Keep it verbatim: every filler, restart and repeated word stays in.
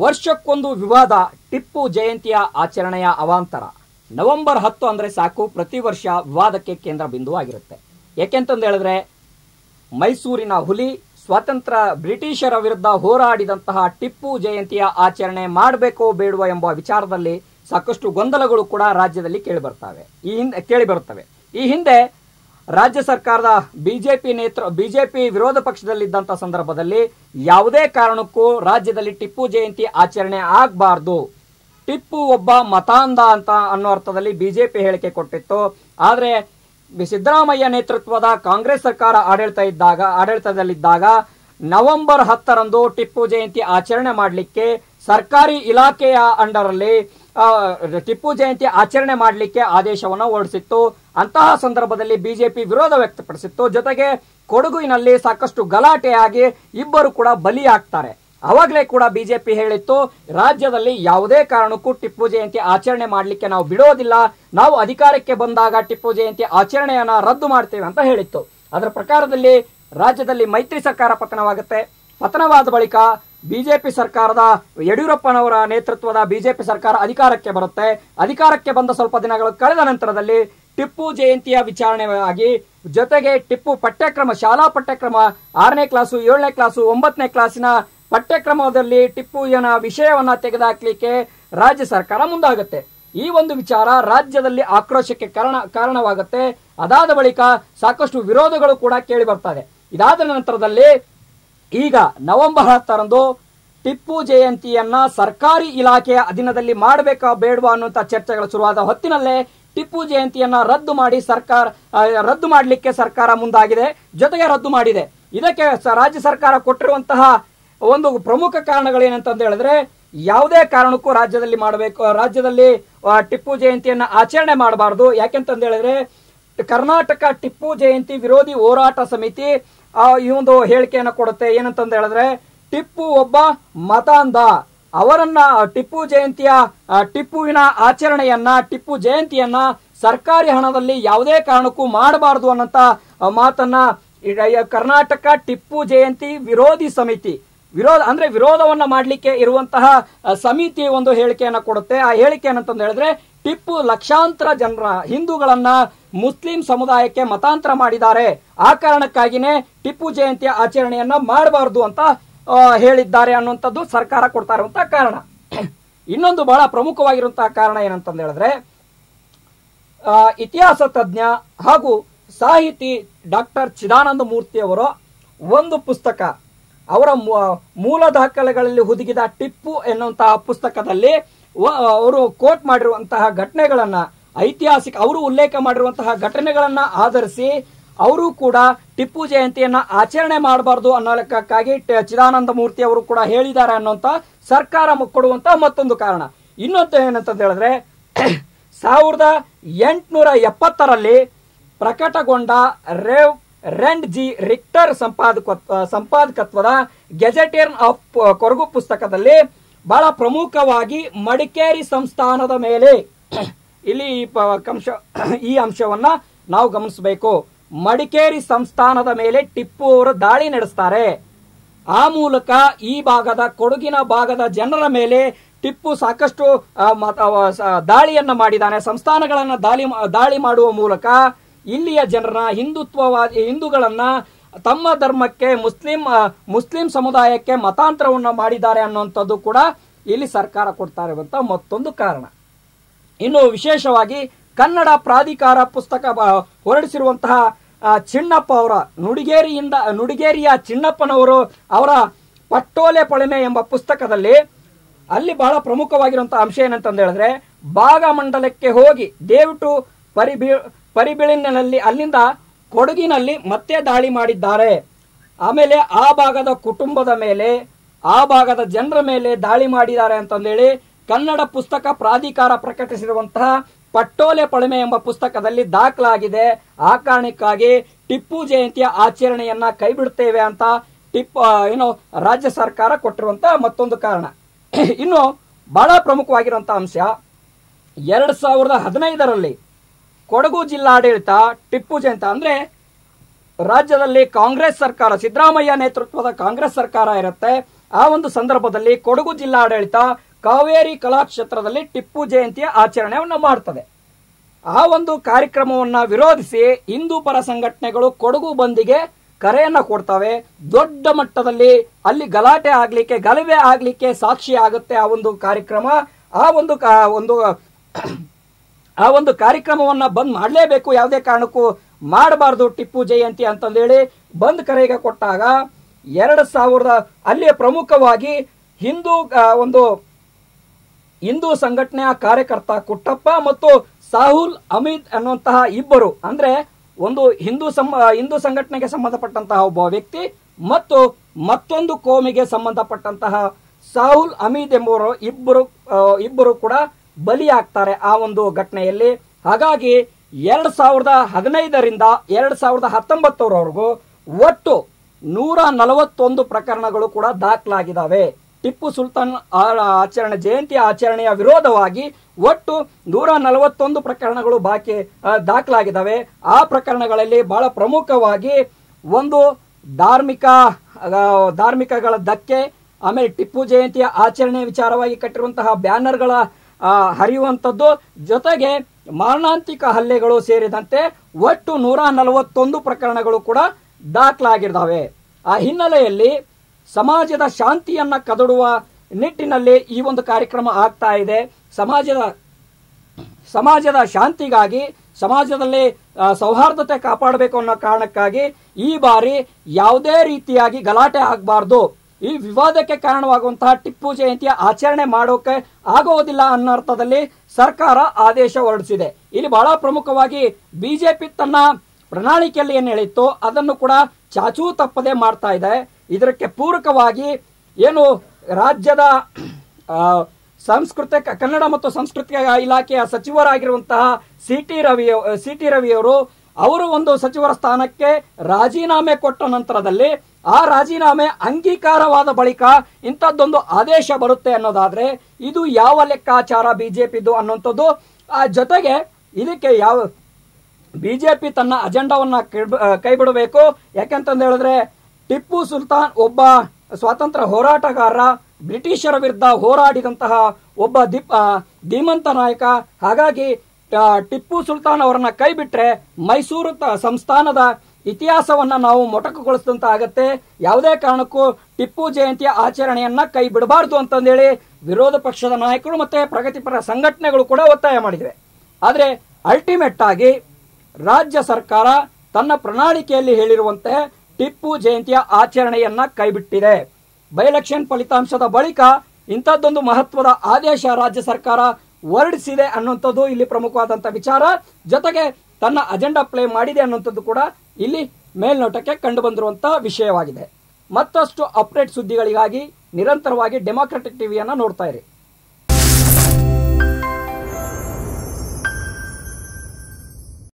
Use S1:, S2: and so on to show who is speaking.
S1: ವರ್ಷಕ್ಕೊಂದು ವಿವಾದ, ಟಿಪ್ಪು ಜಯಂತಿಯ ಆಚರಣೆಯ ಅವಾಂತರ. ನವೆಂಬರ್ ಹತ್ತು ಅಂದ್ರೆ ಸಾಕು, ಪ್ರತಿ ವರ್ಷ ವಿವಾದಕ್ಕೆ ಕೇಂದ್ರ ಬಿಂದು ಆಗಿರುತ್ತೆ. ಯಾಕೆಂತಂದು ಹೇಳಿದ್ರೆ, ಮೈಸೂರಿನ ಹುಲಿ, ಸ್ವಾತಂತ್ರ್ಯ ಬ್ರಿಟಿಷರ ವಿರುದ್ಧ ಹೋರಾಡಿದಂತಹ ಟಿಪ್ಪು ಜಯಂತಿಯ ಆಚರಣೆ ಮಾಡಬೇಕೋ ಬೇಡವೋ ಎಂಬ ವಿಚಾರದಲ್ಲಿ ಸಾಕಷ್ಟು ಗೊಂದಲಗಳು ಕೂಡ ರಾಜ್ಯದಲ್ಲಿ ಕೇಳಿ ಬರ್ತವೆ ಈ ಹಿಂದೆ ಕೇಳಿ ಬರುತ್ತವೆ ಈ ಹಿಂದೆ ರಾಜ್ಯ ಸರ್ಕಾರದ ಬಿಜೆಪಿ ನೇತೃ ಬಿಜೆಪಿ ವಿರೋಧ ಪಕ್ಷದಲ್ಲಿದ್ದಂಥ ಸಂದರ್ಭದಲ್ಲಿ ಯಾವುದೇ ಕಾರಣಕ್ಕೂ ರಾಜ್ಯದಲ್ಲಿ ಟಿಪ್ಪು ಜಯಂತಿ ಆಚರಣೆ ಆಗಬಾರ್ದು, ಟಿಪ್ಪು ಒಬ್ಬ ಮತಾಂಧ ಅಂತ ಅನ್ನೋ ಅರ್ಥದಲ್ಲಿ ಬಿಜೆಪಿ ಹೇಳಿಕೆ ಕೊಟ್ಟಿತ್ತು. ಆದರೆ ಸಿದ್ದರಾಮಯ್ಯ ನೇತೃತ್ವದ ಕಾಂಗ್ರೆಸ್ ಸರ್ಕಾರ ಆಡಳಿತ ಇದ್ದಾಗ ಆಡಳಿತದಲ್ಲಿದ್ದಾಗ ನವೆಂಬರ್ ಹತ್ತರಂದು ಟಿಪ್ಪು ಜಯಂತಿ ಆಚರಣೆ ಮಾಡಲಿಕ್ಕೆ ಸರ್ಕಾರಿ ಇಲಾಖೆಯ ಅಂಡರ್ ಅಲ್ಲಿ ಟಿಪ್ಪು ಜಯಂತಿ ಆಚರಣೆ ಮಾಡಲಿಕ್ಕೆ ಆದೇಶವನ್ನು ಹೊರಡಿಸಿತ್ತು. ಅಂತಹ ಸಂದರ್ಭದಲ್ಲಿ ಬಿಜೆಪಿ ವಿರೋಧ ವ್ಯಕ್ತಪಡಿಸಿತ್ತು. ಜೊತೆಗೆ ಕೊಡಗಿನಲ್ಲಿ ಸಾಕಷ್ಟು ಗಲಾಟೆಯಾಗಿ ಇಬ್ಬರು ಕೂಡ ಬಲಿಯಾಗ್ತಾರೆ. ಅವಾಗಲೇ ಕೂಡ ಬಿಜೆಪಿ ಹೇಳಿತ್ತು, ರಾಜ್ಯದಲ್ಲಿ ಯಾವುದೇ ಕಾರಣಕ್ಕೂ ಟಿಪ್ಪು ಜಯಂತಿ ಆಚರಣೆ ಮಾಡಲಿಕ್ಕೆ ನಾವು ಬಿಡೋದಿಲ್ಲ, ನಾವು ಅಧಿಕಾರಕ್ಕೆ ಬಂದಾಗ ಟಿಪ್ಪು ಜಯಂತಿ ಆಚರಣೆಯನ್ನ ರದ್ದು ಮಾಡ್ತೇವೆ ಅಂತ ಹೇಳಿತ್ತು. ಅದರ ಪ್ರಕಾರದಲ್ಲಿ ರಾಜ್ಯದಲ್ಲಿ ಮೈತ್ರಿ ಸರ್ಕಾರ ಪತನವಾಗುತ್ತೆ. ಪತನವಾದ ಬಳಿಕ ಬಿಜೆಪಿ ಸರ್ಕಾರದ ಯಡಿಯೂರಪ್ಪನವರ ನೇತೃತ್ವದ ಬಿಜೆಪಿ ಸರ್ಕಾರ ಅಧಿಕಾರಕ್ಕೆ ಬರುತ್ತೆ. ಅಧಿಕಾರಕ್ಕೆ ಬಂದ ಸ್ವಲ್ಪ ದಿನಗಳು ಕಳೆದ ನಂತರದಲ್ಲಿ ಟಿಪ್ಪು ಜಯಂತಿಯ ವಿಚಾರಣೆಯಾಗಿ, ಜೊತೆಗೆ ಟಿಪ್ಪು ಪಠ್ಯಕ್ರಮ ಶಾಲಾ ಪಠ್ಯಕ್ರಮ ಆರನೇ ಕ್ಲಾಸು ಏಳನೇ ಕ್ಲಾಸು ಒಂಬತ್ತನೇ ಕ್ಲಾಸಿನ ಪಠ್ಯಕ್ರಮದಲ್ಲಿ ಟಿಪ್ಪುವಿನ ವಿಷಯವನ್ನ ತೆಗೆದುಹಾಕಲಿಕ್ಕೆ ರಾಜ್ಯ ಸರ್ಕಾರ ಮುಂದಾಗುತ್ತೆ. ಈ ಒಂದು ವಿಚಾರ ರಾಜ್ಯದಲ್ಲಿ ಆಕ್ರೋಶಕ್ಕೆ ಕಾರಣ ಕಾರಣವಾಗುತ್ತೆ. ಅದಾದ ಬಳಿಕ ಸಾಕಷ್ಟು ವಿರೋಧಗಳು ಕೂಡ ಕೇಳಿ ಬರ್ತದೆ. ಇದಾದ ನಂತರದಲ್ಲಿ ಈಗ ನವೆಂಬರ್ ಹತ್ತರಂದು ಟಿಪ್ಪು ಜಯಂತಿಯನ್ನ ಸರ್ಕಾರಿ ಇಲಾಖೆಯ ಅಧೀನದಲ್ಲಿ ಮಾಡಬೇಕಾ ಬೇಡವಾ ಅನ್ನುವಂತ ಚರ್ಚೆಗಳು ಶುರುವಾದ ಹೊತ್ತಿನಲ್ಲೇ ಟಿಪ್ಪು ಜಯಂತಿಯನ್ನ ರದ್ದು ಮಾಡಿ ಸರ್ಕಾರ ರದ್ದು ಮಾಡಲಿಕ್ಕೆ ಸರ್ಕಾರ ಮುಂದಾಗಿದೆ, ಜೊತೆಗೆ ರದ್ದು ಮಾಡಿದೆ. ಇದಕ್ಕೆ ರಾಜ್ಯ ಸರ್ಕಾರ ಕೊಟ್ಟಿರುವಂತಹ ಒಂದು ಪ್ರಮುಖ ಕಾರಣಗಳೇನಂತ ಹೇಳಿದ್ರೆ, ಯಾವುದೇ ಕಾರಣಕ್ಕೂ ರಾಜ್ಯದಲ್ಲಿ ಮಾಡಬೇಕು ರಾಜ್ಯದಲ್ಲಿ ಟಿಪ್ಪು ಜಯಂತಿಯನ್ನ ಆಚರಣೆ ಮಾಡಬಾರದು. ಯಾಕೆಂತಂದ ಹೇಳಿದ್ರೆ, ಕರ್ನಾಟಕ ಟಿಪ್ಪು ಜಯಂತಿ ವಿರೋಧಿ ಹೋರಾಟ ಸಮಿತಿ ಈ ಒಂದು ಹೇಳಿಕೆಯನ್ನು ಕೊಡುತ್ತೆ. ಏನಂತಂದ ಹೇಳಿದ್ರೆ, ಟಿಪ್ಪು ಒಬ್ಬ ಮತಾಂಧ, ಅವರನ್ನ ಟಿಪ್ಪು ಜಯಂತಿಯ ಟಿಪ್ಪುವಿನ ಆಚರಣೆಯನ್ನ ಟಿಪ್ಪು ಜಯಂತಿಯನ್ನ ಸರ್ಕಾರಿ ಹಣದಲ್ಲಿ ಯಾವುದೇ ಕಾರಣಕ್ಕೂ ಮಾಡಬಾರದು ಅನ್ನಂತ ಮಾತನ್ನ ಕರ್ನಾಟಕ ಟಿಪ್ಪು ಜಯಂತಿ ವಿರೋಧಿ ಸಮಿತಿ ವಿರೋಧ ಅಂದ್ರೆ ವಿರೋಧವನ್ನ ಮಾಡಲಿಕ್ಕೆ ಇರುವಂತಹ ಸಮಿತಿ ಒಂದು ಹೇಳಿಕೆಯನ್ನ ಕೊಡುತ್ತೆ. ಆ ಹೇಳಿಕೆ ಏನಂತಂದು ಹೇಳಿದ್ರೆ, ಟಿಪ್ಪು ಲಕ್ಷಾಂತರ ಜನರ ಹಿಂದೂಗಳನ್ನ ಮುಸ್ಲಿಂ ಸಮುದಾಯಕ್ಕೆ ಮತಾಂತರ ಮಾಡಿದ್ದಾರೆ, ಆ ಕಾರಣಕ್ಕಾಗಿನೇ ಟಿಪ್ಪು ಜಯಂತಿಯ ಆಚರಣೆಯನ್ನ ಮಾಡಬಾರದು ಅಂತ ಹೇಳಿದ್ದಾರೆ ಅನ್ನುವಂಥದ್ದು ಸರ್ಕಾರ ಕೊಡ್ತಾ ಇರುವಂತಹ ಕಾರಣ. ಇನ್ನೊಂದು ಬಹಳ ಪ್ರಮುಖವಾಗಿರುವಂತಹ ಕಾರಣ ಏನಂತಂದು ಹೇಳಿದ್ರೆ, ಇತಿಹಾಸ ತಜ್ಞ ಹಾಗೂ ಸಾಹಿತಿ ಡಾಕ್ಟರ್ ಚಿದಾನಂದ ಮೂರ್ತಿ ಅವರು ಒಂದು ಪುಸ್ತಕ, ಅವರ ಮೂಲ ದಾಖಲೆಗಳಲ್ಲಿ ಹುದುಗಿದ ಟಿಪ್ಪು ಎನ್ನುವಂತಹ ಪುಸ್ತಕದಲ್ಲಿ ಅವರು ಕೋಟ್ ಮಾಡಿರುವಂತಹ ಘಟನೆಗಳನ್ನ, ಐತಿಹಾಸಿಕ ಅವರು ಉಲ್ಲೇಖ ಮಾಡಿರುವಂತಹ ಘಟನೆಗಳನ್ನ ಆಧರಿಸಿ ಅವರು ಕೂಡ ಟಿಪ್ಪು ಜಯಂತಿಯನ್ನ ಆಚರಣೆ ಮಾಡಬಾರದು ಅನ್ನೋ ಲೆಕ್ಕಕ್ಕಾಗಿ ಚಿದಾನಂದ ಮೂರ್ತಿ ಅವರು ಕೂಡ ಹೇಳಿದ್ದಾರೆ ಅನ್ನುವಂತ ಸರ್ಕಾರ ಕೊಡುವಂತಹ ಮತ್ತೊಂದು ಕಾರಣ. ಇನ್ನೊಂದು ಏನಂತ ಹೇಳಿದ್ರೆ, ಸಾವಿರದ ಎಂಟುನೂರ ಎಪ್ಪತ್ತರಲ್ಲಿ ಪ್ರಕಟಗೊಂಡ ರೇವ್ ರೆಂಡ್ ಜಿ ರಿಕ್ಟರ್ ಸಂಪಾದಕ ಸಂಪಾದಕತ್ವದ ಗೆಜೆಟಿಯನ್ ಆಫ್ ಕೊಡಗು ಪುಸ್ತಕದಲ್ಲಿ ಬಹಳ ಪ್ರಮುಖವಾಗಿ ಮಡಿಕೇರಿ ಸಂಸ್ಥಾನದ ಮೇಲೆ ಇಲ್ಲಿ ಈ ಅಂಶವನ್ನ ನಾವು ಗಮನಿಸಬೇಕು. ಮಡಿಕೇರಿ ಸಂಸ್ಥಾನದ ಮೇಲೆ ಟಿಪ್ಪು ಅವರು ದಾಳಿ ನಡೆಸ್ತಾರೆ. ಆ ಮೂಲಕ ಈ ಭಾಗದ ಕೊಡಗಿನ ಭಾಗದ ಜನರ ಮೇಲೆ ಟಿಪ್ಪು ಸಾಕಷ್ಟು ದಾಳಿಯನ್ನ ಮಾಡಿದ್ದಾನೆ. ಸಂಸ್ಥಾನಗಳನ್ನ ದಾಳಿ ದಾಳಿ ಮಾಡುವ ಮೂಲಕ ಇಲ್ಲಿಯ ಜನರ ಹಿಂದುತ್ವವಾದಿ ಹಿಂದೂಗಳನ್ನ ತಮ್ಮ ಧರ್ಮಕ್ಕೆ ಮುಸ್ಲಿಂ ಮುಸ್ಲಿಂ ಸಮುದಾಯಕ್ಕೆ ಮತಾಂತರವನ್ನ ಮಾಡಿದ್ದಾರೆ ಅನ್ನುವಂಥದ್ದು ಕೂಡ ಇಲ್ಲಿ ಸರ್ಕಾರ ಕೊಡ್ತಾ ಇರುವಂತಹ ಮತ್ತೊಂದು ಕಾರಣ. ಇನ್ನು ವಿಶೇಷವಾಗಿ ಕನ್ನಡ ಪ್ರಾಧಿಕಾರ ಪುಸ್ತಕ ಹೊರಡಿಸಿರುವಂತಹ ಚಿಣ್ಣಪ್ಪ ಅವರ ನುಡಿಗೇರಿಯಿಂದ ನುಡಿಗೇರಿಯ ಚಿಣ್ಣಪ್ಪನವರು ಅವರ ಪಟ್ಟೋಲೆ ಪೊಳಿಮೆ ಎಂಬ ಪುಸ್ತಕದಲ್ಲಿ ಅಲ್ಲಿ ಬಹಳ ಪ್ರಮುಖವಾಗಿರುವಂತಹ ಅಂಶ ಏನಂತಂದು ಹೇಳಿದ್ರೆ, ಭಾಗಮಂಡಲಕ್ಕೆ ಹೋಗಿ ದೇವಿಟು ಪರಿಬಿ ಪರಿಬಿಳಿನಲ್ಲಿ ಅಲ್ಲಿಂದ ಕೊಡಗಿನಲ್ಲಿ ಮತ್ತೆ ದಾಳಿ ಮಾಡಿದ್ದಾರೆ. ಆಮೇಲೆ ಆ ಭಾಗದ ಕುಟುಂಬದ ಮೇಲೆ ಆ ಭಾಗದ ಜನರ ಮೇಲೆ ದಾಳಿ ಮಾಡಿದ್ದಾರೆ ಅಂತಂದೇಳಿ ಕನ್ನಡ ಪುಸ್ತಕ ಪ್ರಾಧಿಕಾರ ಪ್ರಕಟಿಸಿರುವಂತಹ ಪಟ್ಟೋಲೆ ಪೊಳಿಮೆ ಎಂಬ ಪುಸ್ತಕದಲ್ಲಿ ದಾಖಲಾಗಿದೆ. ಆ ಕಾರಣಕ್ಕಾಗಿ ಟಿಪ್ಪು ಜಯಂತಿಯ ಆಚರಣೆಯನ್ನ ಕೈ ಬಿಡುತ್ತೇವೆ ಅಂತ ಟಿಪ್ಪು ಏನು ರಾಜ್ಯ ಸರ್ಕಾರ ಕೊಟ್ಟಿರುವಂತಹ ಮತ್ತೊಂದು ಕಾರಣ. ಇನ್ನು ಬಹಳ ಪ್ರಮುಖವಾಗಿರುವಂತಹ ಅಂಶ, ಎರಡ್ ಸಾವಿರದ ಹದಿನೈದರಲ್ಲಿ ಕೊಡಗು ಜಿಲ್ಲಾಡಳಿತ ಟಿಪ್ಪು ಜಯಂತಿ ಅಂದ್ರೆ ರಾಜ್ಯದಲ್ಲಿ ಕಾಂಗ್ರೆಸ್ ಸರ್ಕಾರ, ಸಿದ್ದರಾಮಯ್ಯ ನೇತೃತ್ವದ ಕಾಂಗ್ರೆಸ್ ಸರ್ಕಾರ ಇರುತ್ತೆ. ಆ ಒಂದು ಸಂದರ್ಭದಲ್ಲಿ ಕೊಡಗು ಜಿಲ್ಲಾಡಳಿತ ಕಾವೇರಿ ಕಲಾಕ್ಷೇತ್ರದಲ್ಲಿ ಟಿಪ್ಪು ಜಯಂತಿಯ ಆಚರಣೆಯನ್ನು ಮಾಡ್ತದೆ. ಆ ಒಂದು ಕಾರ್ಯಕ್ರಮವನ್ನ ವಿರೋಧಿಸಿ ಹಿಂದೂ ಪರ ಸಂಘಟನೆಗಳು ಕೊಡಗು ಬಂದಿಗೆ ಕರೆಯನ್ನ ಕೊಡ್ತವೆ. ದೊಡ್ಡ ಮಟ್ಟದಲ್ಲಿ ಅಲ್ಲಿ ಗಲಾಟೆ ಆಗ್ಲಿಕ್ಕೆ, ಗಲಭೆ ಆಗ್ಲಿಕ್ಕೆ ಸಾಕ್ಷಿ ಆಗುತ್ತೆ ಆ ಒಂದು ಕಾರ್ಯಕ್ರಮ. ಆ ಒಂದು ಒಂದು ಆ ಒಂದು ಕಾರ್ಯಕ್ರಮವನ್ನ ಬಂದ್ ಮಾಡಲೇಬೇಕು, ಯಾವುದೇ ಕಾರಣಕ್ಕೂ ಮಾಡಬಾರ್ದು ಟಿಪ್ಪು ಜಯಂತಿ ಅಂತಂದೇಳಿ ಬಂದ್ ಕರೆಗೆ ಕೊಟ್ಟಾಗ ಎರಡ್ ಸಾವಿರದ ಅಲ್ಲಿ ಪ್ರಮುಖವಾಗಿ ಹಿಂದೂ ಒಂದು ಹಿಂದೂ ಸಂಘಟನೆಯ ಕಾರ್ಯಕರ್ತ ಕುಟ್ಟಪ್ಪ ಮತ್ತು ಸಾಹುಲ್ ಹಮೀದ್ ಅನ್ನುವಂತಹ ಇಬ್ಬರು, ಅಂದ್ರೆ ಒಂದು ಹಿಂದೂ ಹಿಂದೂ ಸಂಘಟನೆಗೆ ಸಂಬಂಧಪಟ್ಟಂತಹ ಒಬ್ಬ ವ್ಯಕ್ತಿ ಮತ್ತು ಮತ್ತೊಂದು ಕೋಮಿಗೆ ಸಂಬಂಧಪಟ್ಟಂತಹ ಸಾಹುಲ್ ಹಮೀದ್ ಎಂಬುವರು ಇಬ್ಬರು ಇಬ್ಬರು ಕೂಡ ಬಲಿಯಾಗ್ತಾರೆ ಆ ಒಂದು ಘಟನೆಯಲ್ಲಿ. ಹಾಗಾಗಿ ಎರಡ್ ಸಾವಿರದ ಹದಿನೈದರಿಂದ ಎರಡ್ ಸಾವಿರದ ಹತ್ತೊಂಬತ್ತರವರೆಗೂ ಒಟ್ಟು ನೂರ ನಲವತ್ತೊಂದು ಪ್ರಕರಣಗಳು ಕೂಡ ದಾಖಲಾಗಿದ್ದಾವೆ. ಟಿಪ್ಪು ಸುಲ್ತಾನ್ ಆಚರಣೆ ಜಯಂತಿ ಆಚರಣೆಯ ವಿರೋಧವಾಗಿ ಒಟ್ಟು ನೂರ ನಲವತ್ತೊಂದು ಪ್ರಕರಣಗಳು ಬಾಕಿ ದಾಖಲಾಗಿದ್ದಾವೆ. ಆ ಪ್ರಕರಣಗಳಲ್ಲಿ ಬಹಳ ಪ್ರಮುಖವಾಗಿ ಒಂದು ಧಾರ್ಮಿಕ ಧಾರ್ಮಿಕಗಳ ಧಕ್ಕೆ, ಆಮೇಲೆ ಟಿಪ್ಪು ಜಯಂತಿಯ ಆಚರಣೆ ವಿಚಾರವಾಗಿ ಕಟ್ಟಿರುವಂತಹ ಬ್ಯಾನರ್ಗಳ ಹರಿಯುವಂಥದ್ದು, ಜೊತೆಗೆ ಮಾರಣಾಂತಿಕ ಹಲ್ಲೆಗಳು ಸೇರಿದಂತೆ ಒಟ್ಟು ನೂರ ನಲವತ್ತೊಂದು ಪ್ರಕರಣಗಳು ಕೂಡ ದಾಖಲಾಗಿದ್ದಾವೆ. ಆ ಹಿನ್ನೆಲೆಯಲ್ಲಿ ಸಮಾಜದ ಶಾಂತಿಯನ್ನ ಕದಡುವ ನಿಟ್ಟಿನಲ್ಲಿ ಈ ಒಂದು ಕಾರ್ಯಕ್ರಮ ಆಗ್ತಾ ಇದೆ. ಸಮಾಜದ ಸಮಾಜದ ಶಾಂತಿಗಾಗಿ, ಸಮಾಜದಲ್ಲಿ ಸೌಹಾರ್ದತೆ ಕಾಪಾಡಬೇಕು ಅನ್ನೋ ಕಾರಣಕ್ಕಾಗಿ ಈ ಬಾರಿ ಯಾವುದೇ ರೀತಿಯಾಗಿ ಗಲಾಟೆ ಆಗಬಾರ್ದು, ಈ ವಿವಾದಕ್ಕೆ ಕಾರಣವಾಗುವಂತಹ ಟಿಪ್ಪು ಜಯಂತಿಯ ಆಚರಣೆ ಮಾಡೋಕೆ ಆಗೋದಿಲ್ಲ ಅನ್ನೋ ಅರ್ಥದಲ್ಲಿ ಸರ್ಕಾರ ಆದೇಶ ಹೊರಡಿಸಿದೆ. ಇಲ್ಲಿ ಬಹಳ ಪ್ರಮುಖವಾಗಿ ಬಿಜೆಪಿ ತನ್ನ ಪ್ರಣಾಳಿಕೆಯಲ್ಲಿ ಏನ್ ಹೇಳಿತ್ತು ಅದನ್ನು ಕೂಡ ಚಾಚೂ ತಪ್ಪದೆ ಮಾಡ್ತಾ ಇದೆ. ಇದಕ್ಕೆ ಪೂರಕವಾಗಿ ಏನು ರಾಜ್ಯದ ಸಾಂಸ್ಕೃತಿಕ ಕನ್ನಡ ಮತ್ತು ಸಾಂಸ್ಕೃತಿಕ ಇಲಾಖೆಯ ಸಚಿವರಾಗಿರುವಂತಹ C T Ravi C T ರವಿಯವರು ಅವರು ಒಂದು ಸಚಿವರ ಸ್ಥಾನಕ್ಕೆ ರಾಜೀನಾಮೆ ಕೊಟ್ಟ ನಂತರದಲ್ಲಿ ಆ ರಾಜೀನಾಮೆ ಅಂಗೀಕಾರವಾದ ಬಳಿಕ ಇಂಥದ್ದೊಂದು ಆದೇಶ ಬರುತ್ತೆ ಅನ್ನೋದಾದ್ರೆ ಇದು ಯಾವ ಲೆಕ್ಕಾಚಾರ ಬಿಜೆಪಿದು ಅನ್ನುವಂಥದ್ದು. ಆ ಜೊತೆಗೆ ಇದಕ್ಕೆ ಯಾವ ಬಿಜೆಪಿ ತನ್ನ ಅಜೆಂಡಾವನ್ನ ಕೈ ಬಿಡಬೇಕು. ಯಾಕಂತಂದ ಹೇಳಿದ್ರೆ ಟಿಪ್ಪು ಸುಲ್ತಾನ್ ಒಬ್ಬ ಸ್ವಾತಂತ್ರ್ಯ ಹೋರಾಟಗಾರ, ಬ್ರಿಟಿಷರ ವಿರುದ್ಧ ಹೋರಾಡಿದಂತಹ ಒಬ್ಬ ಧೀಮಂತ ನಾಯಕ. ಹಾಗಾಗಿ ಟಿಪ್ಪು ಸುಲ್ತಾನ್ ಅವರನ್ನ ಕೈ ಬಿಟ್ರೆ ಮೈಸೂರು ಸಂಸ್ಥಾನದ ಇತಿಹಾಸವನ್ನ ನಾವು ಮೊಟಕುಗೊಳಿಸಿದಂತ ಆಗತ್ತೆ. ಯಾವುದೇ ಕಾರಣಕ್ಕೂ ಟಿಪ್ಪು ಜಯಂತಿಯ ಆಚರಣೆಯನ್ನ ಕೈ ಬಿಡಬಾರದು ಅಂತಂದೇಳಿ ವಿರೋಧ ಪಕ್ಷದ ನಾಯಕರು ಮತ್ತೆ ಪ್ರಗತಿಪರ ಸಂಘಟನೆಗಳು ಕೂಡ ಒತ್ತಾಯ ಮಾಡಿವೆ. ಆದ್ರೆ ಅಲ್ಟಿಮೇಟ್ ಆಗಿ ರಾಜ್ಯ ಸರ್ಕಾರ ತನ್ನ ಪ್ರಣಾಳಿಕೆಯಲ್ಲಿ ಹೇಳಿರುವಂತೆ ಟಿಪ್ಪು ಜಯಂತಿಯ ಆಚರಣೆಯನ್ನ ಕೈಬಿಟ್ಟಿದೆ. ಬೈ ಎಲೆಕ್ಷನ್ ಫಲಿತಾಂಶದ ಬಳಿಕ ಇಂಥದ್ದೊಂದು ಮಹತ್ವದ ಆದೇಶ ರಾಜ್ಯ ಸರ್ಕಾರ ಹೊರಡಿಸಿದೆ ಅನ್ನುವಂಥದ್ದು ಇಲ್ಲಿ ಪ್ರಮುಖವಾದಂತಹ ವಿಚಾರ. ಜೊತೆಗೆ ತನ್ನ ಅಜೆಂಡಾ ಪ್ಲೇ ಮಾಡಿದೆ ಅನ್ನುವಂಥದ್ದು ಕೂಡ ಇಲ್ಲಿ ಮೇಲ್ನೋಟಕ್ಕೆ ಕಂಡು ಬಂದಿರುವಂತಹ ವಿಷಯವಾಗಿದೆ. ಮತ್ತಷ್ಟು ಅಪ್ಡೇಟ್ ಸುದ್ದಿಗಳಿಗಾಗಿ ನಿರಂತರವಾಗಿ ಡೆಮಾಕ್ರೆಟಿಕ್ ಟಿವಿಯನ್ನ ನೋಡ್ತಾ ಇರಿ.